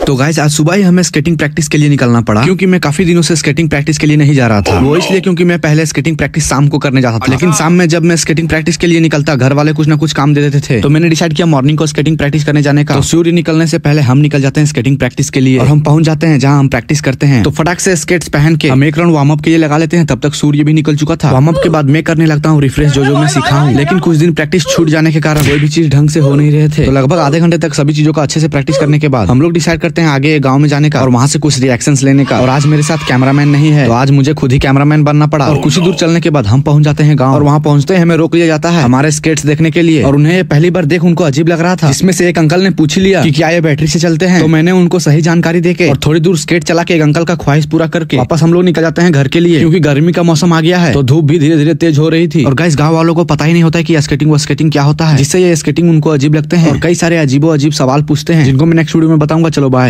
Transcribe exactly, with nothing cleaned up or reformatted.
तो गाइस आज सुबह ही हमें स्केटिंग प्रैक्टिस के लिए निकलना पड़ा, क्योंकि मैं काफी दिनों से स्केटिंग प्रैक्टिस के लिए नहीं जा रहा था। वो इसलिए क्योंकि मैं पहले स्केटिंग प्रैक्टिस शाम को करने जाता था, लेकिन शाम में जब मैं स्केटिंग प्रैक्टिस के लिए निकलता घर वाले कुछ ना कुछ काम दे देते थे, तो मैंने डिसाइड किया मॉर्निंग को स्केटिंग प्रैक्टिस करने जाने का। तो सूर्य निकलने से पहले हम निकल जाते हैं स्केटिंग प्रैक्टिस के लिए और हम पहुंच जाते हैं जहाँ हम प्रैक्टिस करते हैं। तो फटाक से स्केट्स पहन के हम एक राउंड वार्म अप के लिए लगा लेते हैं। तब तक सूर्य भी निकल चुका था। वार्म अप के बाद मैं करने लगता हूँ रिफ्रेश जो जो मैं सीखा हूँ, लेकिन कुछ दिन प्रैक्टिस छूट जाने के कारण कोई भी चीज ढंग से हो नहीं रहे थे। तो लगभग आधे घंटे तक सभी चीजों का अच्छे से प्रैक्टिस करने के बाद हम लोग डिसाइड करते हैं आगे गाँव में जाने का और वहाँ से कुछ रिएक्शंस लेने का। और आज मेरे साथ कैमरामैन नहीं है, तो आज मुझे खुद ही कैमरामैन बनना पड़ा। और कुछ ही दूर चलने के बाद हम पहुंच जाते हैं गाँव और वहाँ पहुंचते ही हमें रोक लिया जाता है हमारे स्केट्स देखने के लिए। और उन्हें पहली बार देख उनको अजीब लग रहा था। जिसमें से एक अंकल ने पूछ लिया कि क्या ये बैटरी से चलते हैं। तो मैंने उनको सही जानकारी देके और थोड़ी दूर स्केट चला के एक अंकल का ख्वाहिश पूरा करके वापस हम लोग निकल जाते हैं घर के लिए, क्योंकि गर्मी का मौसम आ गया है तो धूप भी धीरे धीरे तेज हो रही थी। और गाइस गाँव वालों को पता ही नहीं होता है कि स्केटिंग वो स्केटिंग क्या होता है, जिससे ये स्केटिंग उनको अजीब लगते हैं और कई सारे अजीबो अजीब सवाल पूछते हैं, जिनको मैं नेक्स्ट वीडियो में बताऊंगा। चलो बाय।